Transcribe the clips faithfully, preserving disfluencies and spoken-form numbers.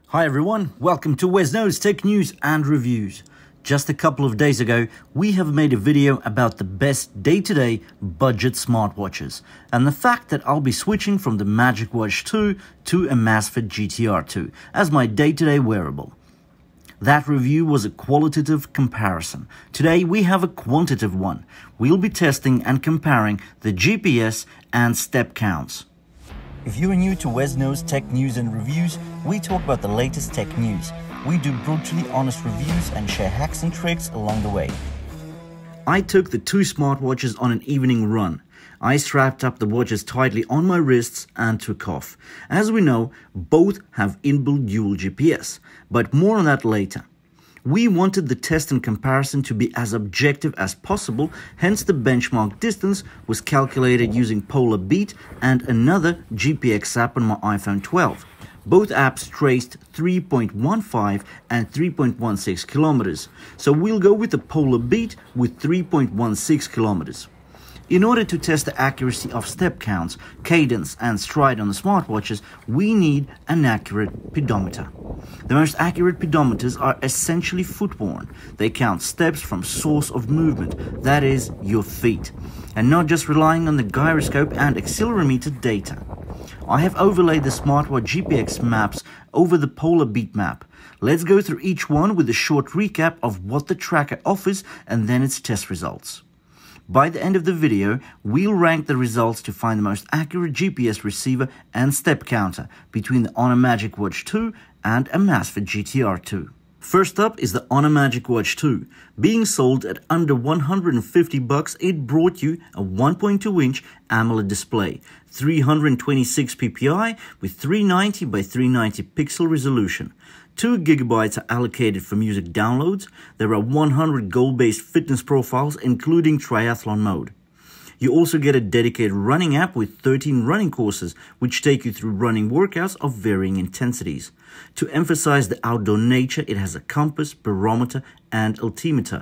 Hi everyone, welcome to WesKnows Tech News and Reviews. Just a couple of days ago, we have made a video about the best day-to-day budget smartwatches and the fact that I'll be switching from the MagicWatch two to a Amazfit G T R two as my day-to-day wearable. That review was a qualitative comparison. Today we have a quantitative one. We'll be testing and comparing the G P S and step counts. If you are new to WesKnows Tech News and Reviews, we talk about the latest tech news. We do brutally honest reviews and share hacks and tricks along the way. I took the two smartwatches on an evening run. I strapped up the watches tightly on my wrists and took off. As we know, both have inbuilt dual G P S, but more on that later. We wanted the test and comparison to be as objective as possible, hence the benchmark distance was calculated using Polar Beat and another G P X app on my iPhone twelve. Both apps traced three point one five and three point one six kilometers, so we'll go with the Polar Beat with three point one six kilometers. In order to test the accuracy of step counts, cadence and stride on the smartwatches, we need an accurate pedometer. The most accurate pedometers are essentially foot-worn. They count steps from source of movement, that is, your feet, and not just relying on the gyroscope and accelerometer data. I have overlaid the smartwatch G P X maps over the Polar Beat map. Let's go through each one with a short recap of what the tracker offers and then its test results. By the end of the video, we'll rank the results to find the most accurate G P S receiver and step counter between the Honor MagicWatch two and a Amazfit G T R two. First up is the Honor MagicWatch two. Being sold at under one hundred fifty bucks, it brought you a one point two inch AMOLED display, three hundred twenty-six P P I with three ninety by three ninety pixel resolution. two gigabytes are allocated for music downloads. There are one hundred goal-based fitness profiles, including triathlon mode. You also get a dedicated running app with thirteen running courses, which take you through running workouts of varying intensities. To emphasize the outdoor nature, it has a compass, barometer, and altimeter.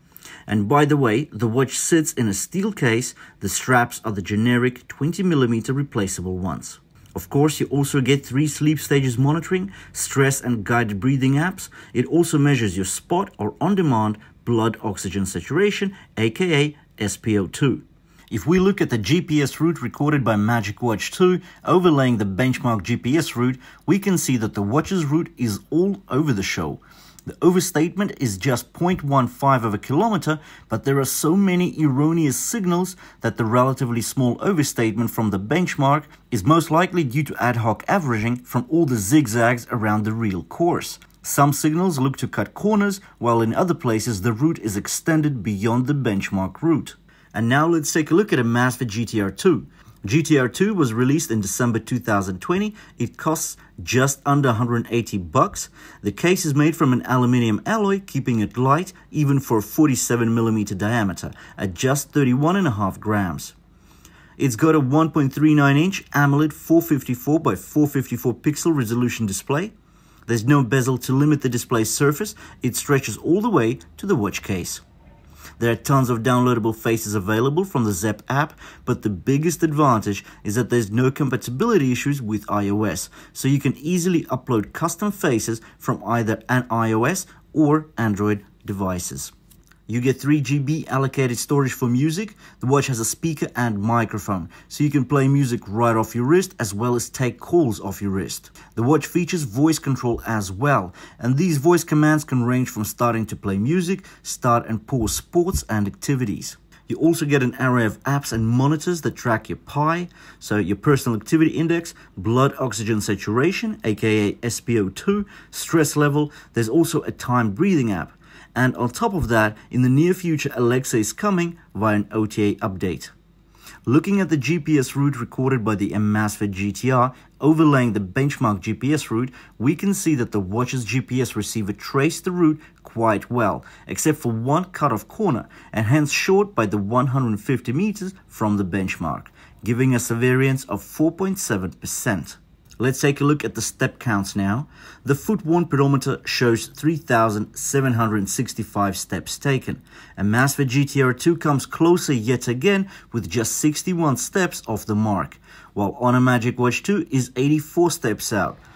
And by the way, the watch sits in a steel case. The straps are the generic twenty millimeter replaceable ones. Of course, you also get three sleep stages monitoring, stress and guided breathing apps. It also measures your spot or on-demand blood oxygen saturation, aka S P O two. If we look at the G P S route recorded by MagicWatch two, overlaying the benchmark G P S route, we can see that the watch's route is all over the show. The overstatement is just zero point one five of a kilometer, but there are so many erroneous signals that the relatively small overstatement from the benchmark is most likely due to ad hoc averaging from all the zigzags around the real course. Some signals look to cut corners, while in other places the route is extended beyond the benchmark route. And now let's take a look at a Amazfit G T R two. G T R two was released in December two thousand twenty. It costs just under one hundred eighty bucks. The case is made from an aluminium alloy, keeping it light even for a forty-seven millimeter diameter at just thirty-one point five grams. It's got a one point three nine inch AMOLED four fifty-four by four fifty-four pixel resolution display. There's no bezel to limit the display surface. It stretches all the way to the watch case. There are tons of downloadable faces available from the Zep app, but the biggest advantage is that there's no compatibility issues with iOS, so you can easily upload custom faces from either an iOS or Android devices. You get three gigabytes allocated storage for music. The watch has a speaker and microphone, so you can play music right off your wrist as well as take calls off your wrist. The watch features voice control as well, and these voice commands can range from starting to play music, start and pause sports and activities. You also get an array of apps and monitors that track your P I, so your personal activity index, blood oxygen saturation, aka S P O two, stress level. There's also a timed breathing app. And on top of that, in the near future, Alexa is coming via an O T A update. Looking at the G P S route recorded by the Amazfit G T R, overlaying the benchmark G P S route, we can see that the watch's G P S receiver traced the route quite well, except for one cut-off corner, and hence short by the one hundred fifty meters from the benchmark, giving us a variance of four point seven percent. Let's take a look at the step counts now. The foot-worn pedometer shows three thousand seven hundred sixty-five steps taken. Amazfit G T R two comes closer yet again with just sixty-one steps off the mark, while Honor MagicWatch two is eighty-four steps out.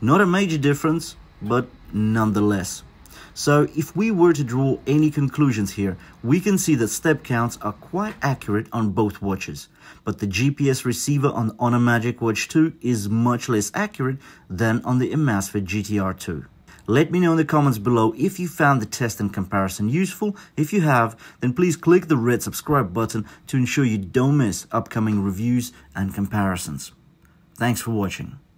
Not a major difference, but nonetheless. So if we were to draw any conclusions here, we can see that step counts are quite accurate on both watches, but the G P S receiver on Honor MagicWatch two is much less accurate than on the Amazfit G T R two. Let me know in the comments below if you found the test and comparison useful. If you have, then please click the red subscribe button to ensure you don't miss upcoming reviews and comparisons. Thanks for watching.